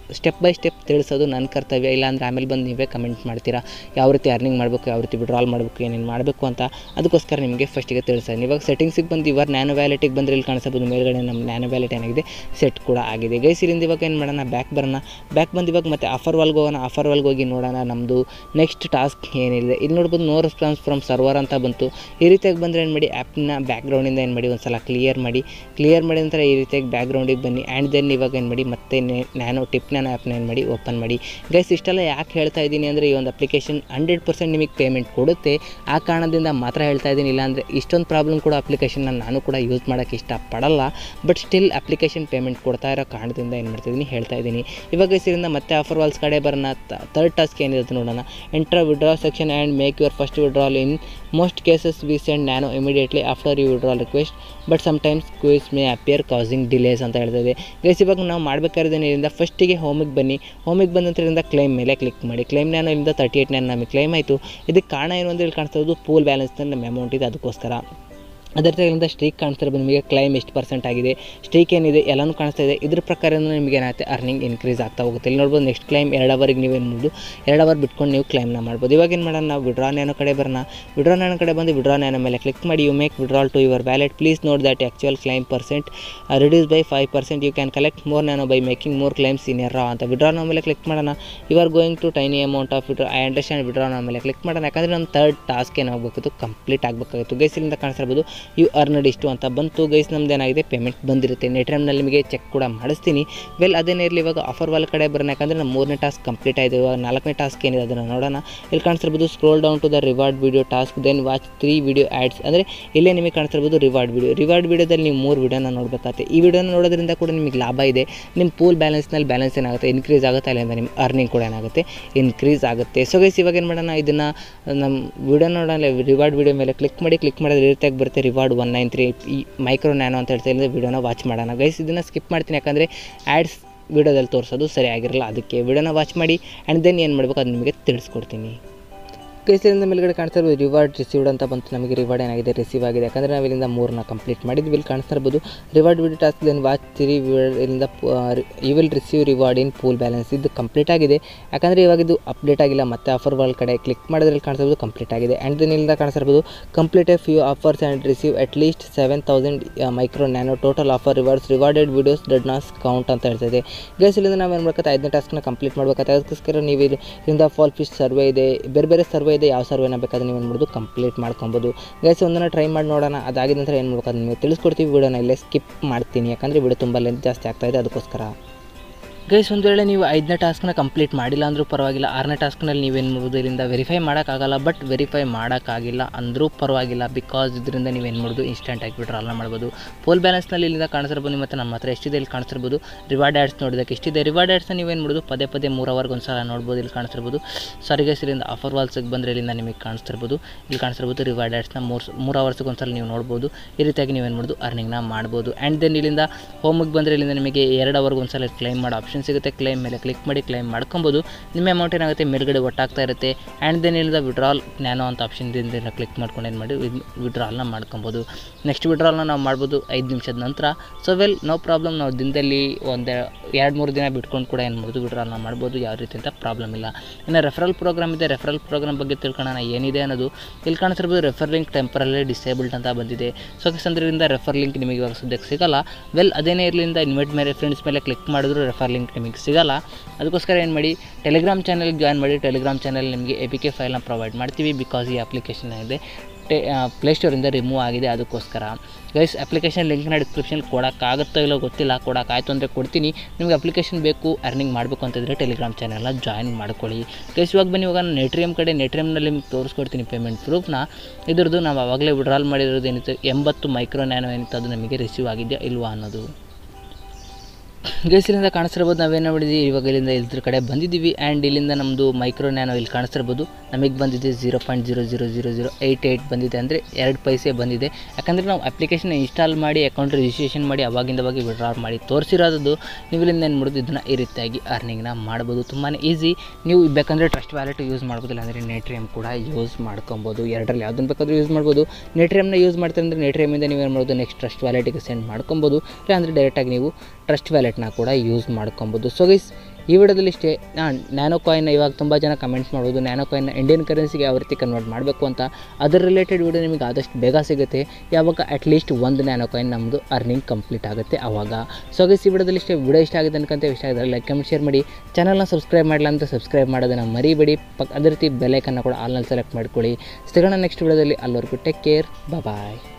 ಸ್ಟೆಪ್ ಬೈ ಸ್ಟೆಪ್ ತಿಳಿಸೋದು ನನ್ನ ಕರ್ತವ್ಯ. ಇಲ್ಲಾಂದರೆ ಆಮೇಲೆ ಬಂದು ನೀವೇ ಕಮೆಂಟ್ ಮಾಡ್ತೀರಾ ಯಾವ ರೀತಿ ಅರ್ನಿಂಗ್ ಮಾಡಬೇಕು, ಯಾವ ರೀತಿ ವಿಡ್ರಾಲ್ ಮಾಡಬೇಕು, ಏನೇನು ಮಾಡಬೇಕು ಅಂತ. ಅದಕ್ಕೋಸ್ಕರ ನಿಮಗೆ ಫಸ್ಟಿಗೆ ತಿಳಿಸೋದು. ಇವಾಗ ಸೆಟ್ಟಿಂಗ್ಸಿಗೆ ಬಂದು ಇವಾಗ ನ್ಯಾನೋ ವ್ಯಾಲೆಟಿಗೆ ಬಂದರೆ ಇಲ್ಲಿ ಕಾಣಿಸಬಹುದು ಮೇಲ್ಗಡೆ ನಮ್ಮ ನ್ಯಾನೋ ವ್ಯಾಲೆಟ್ ಏನಾಗಿದೆ ಸೆಟ್ ಕೂಡ ಆಗಿದೆ. ಗೈಸ್ ಇಲ್ಲಿಂದ ಇವಾಗ ಏನು ಮಾಡೋಣ, ಬ್ಯಾಕ್ ಬರೋಣ. ಬ್ಯಾಕ್ ಬಂದು ಇವಾಗ ಮತ್ತೆ ಆಫರ್ ವಾಲ್ಗೆ ಹೋಗೋಣ. ಆಫರ್ ವಾಲ್ಗೆ ಹೋಗಿ ನೋಡೋಣ ನಮ್ಮದು ನೆಕ್ಸ್ಟ್ ಟಾಸ್ಕ್ ಏನಿದೆ. ಇಲ್ಲಿ ನೋಡ್ಬೋದು ನೋ ರೆಸ್ಪಾನ್ಸ್ ಫ್ರಮ್ ಸರ್ವರ್ ಅಂತ ಬಂತು. ಈ ರೀತಿಯಾಗಿ ಬಂದರೆ ಏನು ಮಾಡಿ, ಆ್ಯಪ್ನ ಬ್ಯಾಕ್ಗ್ರೌಂಡಿಂದ ಏನು ಮಾಡಿ ಒಂದು ಸಲ ಕ್ಲಿಯರ್ ಮಾಡಿ. ಕ್ಲಿಯರ್ ಮಾಡಿದ ನಂತರ ಈ ರೀತಿಯಾಗಿ ಬ್ಯಾಕ್ಗ್ರೌಂಡಿಗೆ ಬನ್ನಿ. ಆ್ಯಂಡ್ ದೆನ್ ಇವಾಗ ಏನು ಮಾಡಿ ಮತ್ತೆ ನ್ಯಾನೋ ಟಿಪ್ ನ್ಯಾನೋ ಆ್ಯಪ್ನ ಏನು ಮಾಡಿ ಓಪನ್ ಮಾಡಿ. ಗೈಸ್ ಇಷ್ಟೆಲ್ಲ ಯಾಕೆ ಹೇಳ್ತಾ ಇದ್ದೀನಿ ಅಂದರೆ ಈ ಒಂದು ಅಪ್ಲಿಕೇಶನ್ ಹಂಡ್ರೆಡ್ ಪರ್ಸೆಂಟ್ ನಿಮಗೆ ಪೇಮೆಂಟ್ ಕೊಡುತ್ತೆ. ಆ ಕಾರಣದಿಂದ ಮಾತ್ರ ಹೇಳ್ತಾ ಇದ್ದೀನಿ. ಇಲ್ಲಾಂದರೆ ಇಷ್ಟೊಂದು ಪ್ರಾಬ್ಲಮ್ ಕೂಡ ಅಪ್ಲಿಕೇಶನ್ನ ನಾನು ಕೂಡ ಯೂಸ್ ಮಾಡೋಕ್ಕೆ ಇಷ್ಟಪಡಲ್ಲ. ಬಟ್ ಸ್ಟಿಲ್ ಅಪ್ಲಿಕೇಶನ್ ಪೇಮೆಂಟ್ ಕೊಡ್ತಾ ಇರೋ ಕಾರಣದಿಂದ ಏನು ಮಾಡ್ತಿದ್ದೀನಿ ಹೇಳ್ತಾ ಇದ್ದೀನಿ. ಇವಾಗ ಇದರಿಂದ ಮತ್ತೆ ಆಫರ್ ವಾಲ್ಸ್ ಕಡೆ ಬರೋಣ. ಥರ್ಡ್ ಟಾಸ್ಕ್ ಏನಿದೆ ನೋಡೋಣ. Enter withdraw section and make your first withdrawal. In most cases we send nano immediately after you withdrawal request but sometimes queues may appear causing delays ಅಂತ ಹೇಳ್ತದೆ. ಗೈಸ್ ಇವಾಗ ನಾವು ಮಾಡಬೇಕಾದ್ರೆ ಇದರಿಂದ ಫಸ್ಟಿಗೆ ಹೋಮಿಗೆ ಬನ್ನಿ. ಹೋಮಿಗೆ ಬಂದ ನಂತರದಿಂದ ಕ್ಲೈಮ್ ಮೇಲೆ ಕ್ಲಿಕ್ ಮಾಡಿ. ಕ್ಲೈಮ್ ನ್ಯಾನೋ ಇಲ್ಲಿಂದ ತರ್ಟಿ ಏಯ್ಟ್ ನ್ಯಾನೋ ನಮಗೆ ಕ್ಲೈಮ್ ಆಯಿತು. ಇದಕ್ಕೆ ಕಾರಣ ಏನು ಅಂದರೆ ಇಲ್ಲಿ ಕಾಣಿಸ್ತಾ ಇರೋದು ಪೂಲ್ ಬ್ಯಾಲೆನ್ಸ್ನಲ್ಲಿ ನಮ್ಮ ಅಮೌಂಟ್ ಇದೆ, ಅದಕ್ಕೋಸ್ಕರ. ಅದರ ಇಲ್ಲಿಂದ ಸ್ಟ್ರೀಕ್ ಕಾಣಿಸ್ತಿರ್ಬೋದು ನಿಮಗೆ, ಕ್ಲೈಮ್ ಎಷ್ಟು ಪರ್ಸೆಂಟ್ ಆಗಿದೆ, ಸ್ಟ್ರೀಕ್ ಏನಿದೆ ಎಲ್ಲನೂ ಕಾಣಿಸ್ತಾ ಇದೆ. ಇದ್ರ ಪ್ರಕಾರ ನಿಮಗೆ ಏನಾಗುತ್ತೆ ಅರ್ನಿಂಗ್ ಇನ್ಕ್ರೀಸ್ ಆಗ್ತಾ ಹೋಗುತ್ತೆ. ಇಲ್ಲಿ ನೋಡ್ಬೋದು ನೆಕ್ಸ್ಟ್ ಕ್ಲೈಮ್ ಎರಡು ಅವರಿಗೆ ನೀವೇನು ಮಾಡ್ಬೋದು, ಎರಡು ಅವರ್ ಬಿಟ್ಕೊಂಡು ನೀವು ಕ್ಲೈಮ್ನ ಮಾಡ್ಬೋದು. ಇವಾಗ ಏನು ಮಾಡೋಣ, ನಾವು ವಿಡ್ರಾ ನ್ಯಾನೋ ಕಡೆ ಬರೋಣ. ವಿಡ್ರಾ ನ್ಯಾನೋ ಕಡೆ ಬಂದು ವಿಡ್ರಾ ನ್ಯಾನೋ ಮೇಲೆ ಕ್ಲಿಕ್ ಮಾಡಿ. You make withdrawal to your wallet. Please note that actual claim percent reduce by five percent. You can collect more nano by making more claims in a row ಅಂತ. Withdraw nano ಮೇಲೆ click ಮಾಡೋಣ. You are going to tiny amount of withdraw. I understand. Withdraw nano ಮೇಲೆ click ಮಾಡೋಣ. ಯಾಕಂದರೆ ನಮ್ಮ third task ಏನಾಗಬೇಕಿತ್ತು, complete ಆಗಬೇಕಾಗಿತ್ತು. Guys ಇಲ್ಲಿಂದ ಕಾಣಿಸ್ತಿರ್ಬೋದು ಯು ಅರ್ನ್ಡ್ ಇಷ್ಟು ಅಂತ ಬಂತು. ಗೈಸ್ ನಮ್ದು ಏನಾಗಿದೆ ಪೇಮೆಂಟ್ ಬಂದಿರುತ್ತೆ. ನೆಟ್ರಮ್ನಲ್ಲಿ ನಿಮಗೆ ಚೆಕ್ ಕೂಡ ಮಾಡಿಸ್ತೀನಿ. ವೆಲ್ ಅದೇನೇ ಇರಲಿ, ಇವಾಗ ಆಫರ್ ವಾಲ್ ಕಡೆ ಬರೋಣ. ಯಾಕಂದರೆ ನಮ್ಮ ಮೂರನೇ ಟಾಸ್ಕ್ ಕಂಪ್ಲೀಟ್ ಆಯಿತು. ಇವಾಗ ನಾಲ್ಕನೇ ಟಾಸ್ಕ್ ಏನಿದೆ ಅದನ್ನು ನೋಡೋಣ. ಇಲ್ಲಿ ಕಾಣಿಸ್ತಿರ್ಬೋದು scroll down to the reward video task then watch three video ads. ಅಂದರೆ ಇಲ್ಲೇ ನಿಮಗೆ ಕಾಣಿಸ್ತಿರ್ಬೋದು ರಿವಾರ್ಡ್ ವಿಡಿಯೋ. ರಿವಾರ್ಡ್ ವಿಡಿಯೋದಲ್ಲಿ ನೀವು ಮೂರು ವಿಡಿಯೋನ ನೋಡಬೇಕಾಗುತ್ತೆ. ಈ ವಿಡಿಯೋನ ನೋಡೋದ್ರಿಂದ ಕೂಡ ನಿಮಗೆ ಲಾಭ ಇದೆ. ನಿಮ್ಮ ಪೂಲ್ ಬ್ಯಾಲೆನ್ಸ್ನಲ್ಲಿ ಬ್ಯಾಲೆನ್ಸ್ ಏನಾಗುತ್ತೆ ಇನ್ಕ್ರೀಸ್ ಆಗುತ್ತೆ. ಅಲ್ಲಿಂದ ನಿಮ್ಮ ಅರ್ನಿಂಗ್ ಕೂಡ ಏನಾಗುತ್ತೆ ಇನ್ಕ್ರೀಸ್ ಆಗುತ್ತೆ. ಸೊ ಗೈಸ್ ಇವಾಗ ಏನು ಮಾಡೋಣ, ಇದನ್ನು ನಮ್ಮ ವಿಡಿಯೋ ನೋಡೋಣ. ರಿವಾರ್ಡ್ ವಿಡಿಯೋ ಮೇಲೆ ಕ್ಲಿಕ್ ಮಾಡಿ. ಕ್ಲಿಕ್ ಮಾಡಿದ್ರೆ ಈ ರೀತಿಯಾಗಿ ಬರುತ್ತೆ ರಿವಾರ್ಡ್ ಒನ್ ನೈನ್ ತ್ರೀ ಈ ಮೈಕ್ರೋ ನ್ಯಾನೋ ಅಂತ ಹೇಳ್ತಾ ಇಲ್ಲದೆ ವಿಡಿಯೋನ ವಾಚ್ ಮಾಡೋಣ. ಗೈಸ್ ಇದನ್ನು ಸ್ಕಿಪ್ ಮಾಡ್ತೀನಿ, ಯಾಕಂದರೆ ಆ್ಯಡ್ಸ್ ವಿಡಿಯೋದಲ್ಲಿ ತೋರಿಸೋದು ಸರಿಯಾಗಿರಲ್ಲ. ಅದಕ್ಕೆ ವಿಡಿಯೋನ ವಾಚ್ ಮಾಡಿ ಆ್ಯಂಡ್ ದೆನ್ ಏನು ಮಾಡಬೇಕು ಅದು ನಿಮಗೆ ತಿಳಿಸ್ಕೊಡ್ತೀನಿ. ಕೇಸಿಂದ ಮೇಲ್ಗಡೆ ಕಾಣಿಸ್ತಾ ಇರ್ಬೋದು ರಿವಾರ್ಡ್ ರಿಸೀವ್ಡ್ ಅಂತ ಬಂತು. ನಮಗೆ ರಿವಾರ್ಡ್ ಏನಾಗಿದೆ ರಿಸೀವ್ ಆಗಿದೆ. ಯಾಕಂದರೆ ನಾವು ಇಲ್ಲಿಂದ ಮೂರನ್ನ ಕಂಪ್ಲೀಟ್ ಮಾಡಿದ್ವಿ. ಇಲ್ಲಿ ಕಾಣಿಸ್ತಾ ಇರ್ಬೋದು reward video task then watch three ಇಲ್ಲಿಂದ you will receive reward in pool balance. ಇದು ಕಂಪ್ಲೀಟ್ ಆಗಿದೆ. ಯಾಕಂದರೆ ಇವಾಗ ಇದು ಅಪ್ಡೇಟ್ ಆಗಿಲ್ಲ. ಮತ್ತು ಆಫರ್ ವಾಲ್ ಕಡೆ ಕ್ಲಿಕ್ ಮಾಡಿದ್ರೆ ಕಾಣಿಸ್ತಾ ಇರ್ಬೋದು ಕಂಪ್ಲೀಟ್ ಆಗಿದೆ. ಆ್ಯಂಡ್ ದೆನ್ ಇಲ್ಲಿಂದ ಕಾಣಿಸ್ತಾ ಇರ್ಬೋದು complete a few offers and receive at least seven thousand micro nano total offer rewards rewarded videos did not count ಅಂತ ಹೇಳ್ತಿದೆ. ಗೈಸ್ ಇಲ್ಲಿಂದ ನಾವು ಏನು ಮಾಡ್ಬೇಕು, ಐದನೇ ಟಾಸ್ಕ್ನ ಕಂಪ್ಲೀಟ್ ಮಾಡ್ಬೇಕಾಗುತ್ತೆ. ಅದಕ್ಕೋಸ್ಕರ ನೀವು ಇದರಿಂದ ಫಾಲ್ ಫಿಶ್ ಸರ್ವೆ ಇದೆ, ಬೇರೆ ಬೇರೆ ಸರ್ವೆ ಇದೆ. ಯಾವ ಸರ್ವೆನ ಬೇಕಾದ್ರೆ ನೀವು ಏನು ಮಾಡ್ಬೋದು ಕಂಪ್ಲೀಟ್ ಮಾಡ್ಕೊಬೋದು. ಗೈಸ್ ಒಂದನ್ನು ಟ್ರೈ ಮಾಡಿ ನೋಡೋಣ. ಅದಾಗಿದ ನಂತರ ಏನು ಮಾಡ್ಬೇಕು ಅದು ನಿಮಗೆ ತಿಳಿಸ್ಕೊಡ್ತೀವಿ. ವಿಡಿಯೋನ ಇಲ್ಲೇ ಸ್ಕಿಪ್ ಮಾಡ್ತೀನಿ, ಯಾಕಂದರೆ ವಿಡಿಯೋ ತುಂಬ ಲೆಂತ್ ಜಾಸ್ತಿ ಆಗ್ತಾಯಿದೆ, ಅದಕ್ಕೋಸ್ಕರ. ಗೈಸ್ ಒಂದು ವೇಳೆ ನೀವು ಐದನೇ ಟಾಸ್ಕ್ನ ಕಂಪ್ಲೀಟ್ ಮಾಡಿಲ್ಲ ಅಂದರೂ ಪರವಾಗಿಲ್ಲ. ಆರನೇ ಟಾಸ್ಕ್ನಲ್ಲಿ ನೀವೇನು ಮಾಡ್ಬೋದು, ಇದರಿಂದ ವೆರಿಫೈ ಮಾಡೋಕ್ಕಾಗಲ್ಲ. ಬಟ್ ವೆರಿಫೈ ಮಾಡೋಕ್ಕಾಗಿಲ್ಲ ಅಂದರೂ ಪರವಾಗಿಲ್ಲ, ಬಿಕಾಸ್ ಇದರಿಂದ ನೀವೇನು ಮಾಡ್ಬೋದು ಇನ್ಸ್ಟೆಂಟಾಗಿ ವಿಡ್ರಾಲ್ನ ಮಾಡ್ಬೋದು. ಪೋಲ್ ಬ್ಯಾಲೆನ್ಸ್ನಲ್ಲಿ ಇಲ್ಲಿಂದ ಕಾಣಿಸಿರ್ಬೋದು. ಮತ್ತು ನಮ್ಮ ಹತ್ರ ಎಷ್ಟಿದೆ ಇಲ್ಲಿ ಕಾಣಿಸಿರ್ಬೋದು. ರಿವಾರ್ಡ್ ಆ್ಯಡ್ಸ್ ನೋಡೋದಕ್ಕೆ ಎಷ್ಟಿದೆ. ರಿವಾರ್ಡ್ ಆ್ಯಡ್ಸ್ನ ನೀವೇನು ಮಾಡೋದು ಪದೇ ಪದೇ ಮೂರು ಅವರ್ಗೆ ಒಂದು ಸಲ ನೋಡ್ಬೋದು. ಇಲ್ಲಿ ಕಾಣಿಸಿರ್ಬೋದು. ಸಾರಿ ಗೈಸ್ ಇಲ್ಲಿಂದ ಆಫರ್ ವಾಲ್ಸಿಗೆ ಬಂದರೆ ಇಲ್ಲಿಂದ ನಿಮಗೆ ಕಾಣಿಸ್ತಿರ್ಬೋದು. ಇಲ್ಲಿ ಕಾಣಿಸಿರ್ಬೋದು ರಿವಾರ್ಡ್ ಆ್ಯಡ್ಸ್ನ ಮೂರು ಮೂರು ಅವರ್ಸಿಗೆ ಒಂದು ಸಲ ನೀವು ನೋಡ್ಬೋದು. ಈ ರೀತಿಯಾಗಿ ನೀವೇನು ಮಾಡ್ಬೋದು ಅರ್ನಿಂಗ್ನ ಮಾಡ್ಬೋದು. ಆ್ಯಂಡ್ ದೆನ್ ಇಲ್ಲಿಂದ ಹೋಮಿಗೆ ಬಂದರೆ ಇಲ್ಲಿಂದ ನಿಮಗೆ ಎರಡು ಅವರ್ಗೆ ಒಂದು ಸಲ ಕ್ಲೈಮ್ ಮಾಡೋ ಆಪ್ಷನ್ ಸಿಗುತ್ತೆ. ಕ್ಲೈಮ್ ಮೇಲೆ ಕ್ಲಿಕ್ ಮಾಡಿ ಕ್ಲೈಮ್ ಮಾಡ್ಕೊಬೋದು. ನಿಮ್ಮ ಅಮೌಂಟ್ ಏನಾಗುತ್ತೆ ಮೇಲ್ಗಡೆ ಒಟ್ಟಾಗ್ತಾ ಇರುತ್ತೆ. ಆ್ಯಂಡ್ ದೆನ್ ಇಲ್ಲಿಂದ ವಿಡ್ರಾಲ್ ನ್ಯಾನೋ ಅಂತ ಆಪ್ಷನ್ದಿಂದ ಕ್ಲಿಕ್ ಮಾಡ್ಕೊಂಡು ಏನು ಮಾಡಿ ವಿಡ್ರಾಲ್ನ ಮಾಡ್ಕೊಬೋದು. ನೆಕ್ಸ್ಟ್ ವಿಡ್ರಾಲ್ನ ನಾವು ಮಾಡ್ಬೋದು ಐದು ನಿಮಿಷದ ನಂತರ. So well no problem. ನಾವು ದಿನದಲ್ಲಿ ಒಂದು ಎರಡು ಮೂರು ದಿನ ಬಿಟ್ಕೊಂಡು ಕೂಡ ಏನು ಮಾಡ್ಬೋದು ವಿಡ್ರಾಲ್ನ ಮಾಡ್ಬೋದು. ಯಾವ ರೀತಿ ಅಂತ ಪ್ರಾಬ್ಲಮ್ ಇಲ್ಲ. ಇನ್ನು ರೆಫರಲ್ ಪ್ರೋಗ್ರಾಮ್ ಇದೆ. ರೆಫರಲ್ ಪ್ರೋಗ್ರಾಮ್ ಬಗ್ಗೆ ತಿಳ್ಕೊಳ್ಳೋಣ ಏನಿದೆ ಅನ್ನೋದು. ಇಲ್ಲಿ ಕಾಣಿಸಿರ್ಬೋದು ರೆಫರ್ ಲಿಂಕ್ ಟೆಂಪರಲಿ ಡಿಸೇಬಲ್ಡ್ ಅಂತ ಬಂದಿದೆ. ಸೊ ಅದರಿಂದ ರೆಫರ್ ಲಿಂಕ್ ನಿಮಗೆ ಇವಾಗ ಸದ್ಯಕ್ಕೆ ಸಿಗಲ್ಲ. ವೆಲ್ ಅದೇನೇ ಇರಲಿಂದ ಇನ್ವೈಟ್ ಮೇಲೆ ಫ್ರೆಂಡ್ಸ್ ಮೇಲೆ ಕ್ಲಿಕ್ ಮಾಡಿದ್ರು ರೆಫರ್ ಲಿಂಕ್ ನಿಮಗೆ ಸಿಗಲ್ಲ. ಅದಕ್ಕೋಸ್ಕರ ಏನು ಮಾಡಿ ಟೆಲಿಗ್ರಾಮ್ ಚಾನಲ್ಗೆ ಜಾಯ್ನ್ ಮಾಡಿ. ಟೆಲಿಗ್ರಾಮ್ ಚಾನಲ್ ನಿಮಗೆ ಎ ಪಿ ಕೆ ಫೈಲ್ನ ಪ್ರೊವೈಡ್ ಮಾಡ್ತೀವಿ. ಬಿಕಾಸ್ ಈ ಅಪ್ಲಿಕೇಶನ್ ಇದೆ ಟೆ ಪ್ಲೇಸ್ಟೋರಿಂದ ರಿಮೂವ್ ಆಗಿದೆ, ಅದಕ್ಕೋಸ್ಕರ. ಗೈಸ್ ಅಪ್ಲಿಕೇಶನ್ ಲಿಂಕ್ನ ಡಿಸ್ಕ್ರಿಪ್ಷನ್ ಕೊಡೋಕ್ಕಾಗುತ್ತೋ ಇಲ್ಲೋ ಗೊತ್ತಿಲ್ಲ. ಕೊಡೋಕ್ಕಾಯ್ತು ಅಂದರೆ ಕೊಡ್ತೀನಿ. ನಿಮಗೆ ಅಪ್ಲಿಕೇಶನ್ ಬೇಕು ಅರ್ನಿಂಗ್ ಮಾಡಬೇಕು ಅಂತಂದರೆ ಟೆಲಿಗ್ರಾಮ್ ಚಾನಲ್ನ ಜಾಯ್ನ್ ಮಾಡ್ಕೊಳ್ಳಿ. ಗೈಸ್ ಇವಾಗ ಬನ್ನಿ ಇವಾಗ ನೆಟ್ರಿಯಮ್ ಕಡೆ. ನೆಟ್ರಿಯಮ್ನಲ್ಲಿ ನಿಮ್ಗೆ ತೋರಿಸ್ಕೊಡ್ತೀನಿ ಪೇಮೆಂಟ್ ಪ್ರೂಫ್ನ. ಇದ್ರದ್ದು ನಾವು ಆವಾಗಲೇ ವಿಡ್ರಾಲ್ ಮಾಡಿರೋದು ಏನಿತ್ತು ಎಂಬತ್ತು ಮೈಕ್ರೋ ನ್ಯಾನೋ ಏನಿತ್ತು ಅದು ನಮಗೆ ರಿಸೀವ್ ಆಗಿದೆಯಾ ಇಲ್ವಾ ಅನ್ನೋದು. ಗೈಸ್ ಇಲ್ಲಿಂದ ಕಾಣಿಸ್ತಿರ್ಬೋದು ನಾವೇನು ಮಾಡಿದ್ವಿ ಇವಾಗ ಇಲ್ಲಿಂದ ಇದ್ರ ಕಡೆ ಬಂದಿದ್ದೀವಿ. ಆ್ಯಂಡ್ ಇಲ್ಲಿಂದ ನಮ್ಮದು ಮೈಕ್ರೋ ನ್ಯಾನೋ ಇಲ್ಲಿ ಕಾಣಿಸ್ತಿರ್ಬೋದು ನಮಗೆ ಬಂದಿದೆ zero point zero zero zero zero eight eight ಬಂದಿದೆ. ಅಂದರೆ ಎರಡು ಪೈಸೆ ಬಂದಿದೆ. ಯಾಕಂದರೆ ನಾವು ಅಪ್ಲಿಕೇಶನ್ ಇನ್ಸ್ಟಾಲ್ ಮಾಡಿ ಅಕೌಂಟ್ ರಿಜಿಸ್ಟ್ರೇಷನ್ ಮಾಡಿ ಅವಾಗಿಂದವಾಗಿ ವಿಡ್ರಾ ಮಾಡಿ ತೋರಿಸಿರೋದು. ನೀವು ಇಲ್ಲಿಂದ ಏನು ಮಾಡೋದು ಇದನ್ನು ಈ ರೀತಿಯಾಗಿ ಅರ್ನಿಂಗ್ನ ಮಾಡ್ಬೋದು. ತುಂಬಾ ಈಸಿ. ನೀವು ಬೇಕಂದರೆ ಟ್ರಸ್ಟ್ ವ್ಯಾಲೆಟ್ ಯೂಸ್ ಮಾಡ್ಬೋದು, ಇಲ್ಲಾಂದರೆ ನೆಟ್ರಿಯಮ್ ಕೂಡ ಯೂಸ್ ಮಾಡ್ಕೊಬೋದು. ಎರಡರಲ್ಲಿ ಯಾವುದನ್ನು ಬೇಕಾದರೂ ಯೂಸ್ ಮಾಡ್ಬೋದು. ನೆಟ್ರಿಯಮ್ನ ಯೂಸ್ ಮಾಡ್ತಾರೆ ಅಂದರೆ ನೆಟ್ರಿಯಮಿಂದ ನೀವೇನು ಮಾಡ್ಬೋದು ನೆಕ್ಸ್ಟ್ ಟ್ರಸ್ಟ್ ವ್ಯಾಲೆಟಿಗೆ ಸೆಂಡ್ ಮಾಡ್ಕೊಬೋದು. ಇಲ್ಲಾಂದರೆ ಡೈರೆಕ್ಟಾಗಿ ನೀವು ಟ್ರಸ್ಟ್ ವ್ಯಾಲೆಟ್ನ ಕೂಡ ಯೂಸ್ ಮಾಡ್ಕೊಬೋದು. ಸೊ ಗೈಸ್ ಈ ವಿಡಿಯೋದಲ್ಲಿ ಇಷ್ಟೇ. ನ್ಯಾನೋ ಕಾಯಿನ್ನ ಇವಾಗ ತುಂಬ ಜನ ಕಮೆಂಟ್ಸ್ ಮಾಡೋದು ನ್ಯಾನೋ ಕಾಯಿನ್ನ ಇಂಡಿಯನ್ ಕರೆನ್ಸಿಗೆ ಯಾವ ರೀತಿ ಕನ್ವರ್ಟ್ ಮಾಡಬೇಕು ಅಂತ, ಅದರ ರಿಲೇಟೆಡ್ ವಿಡಿಯೋ ನಿಮಗೆ ಆದಷ್ಟು ಬೇಗ ಸಿಗುತ್ತೆ. ಯಾವಾಗ ಅಟ್ಲೀಸ್ಟ್ ಒಂದು ನ್ಯಾನೋ ಕಾಯಿನ್ ನಮ್ಮದು ಅರ್ನಿಂಗ್ ಕಂಪ್ಲೀಟ್ ಆಗುತ್ತೆ ಆವಾಗ. ಸೊ ಗೈಸ್ ಈ ವಿಡಿಯೋದಲ್ಲಿ ಇಷ್ಟೇ. ವಿಡಿಯೋ ಇಷ್ಟ ಆಗಿದೆ ಅನ್ಕೊಂತ, ಇಷ್ಟ ಆಗಿದ್ರೆ ಲೈಕ್ ಕಮೆಂಟ್ ಶೇರ್ ಮಾಡಿ. ಚಾನಲ್ನ ಸಬ್ಸ್ಕ್ರೈಬ್ ಮಾಡಲ್ಲ ಅಂತ ಸಬ್ಸ್ಕ್ರೈಬ್ ಮಾಡೋದನ್ನು ಮರಿಬೇಡಿ. ಪಕ್ಕ ಅದೇ ರೀತಿ ಬೆಲ್ಲೈಕನ್ನು ಕೂಡ ಆಲ್ನಲ್ಲಿ ಸೆಲೆಕ್ಟ್ ಮಾಡ್ಕೊಳ್ಳಿ. ಸಿಗೋಣ ನೆಕ್ಸ್ಟ್ ವಿಡಿಯೋದಲ್ಲಿ. ಅಲ್ಲಿವರೆಗೂ ಟೇಕ್ ಕೇರ್, ಬಾಯ್.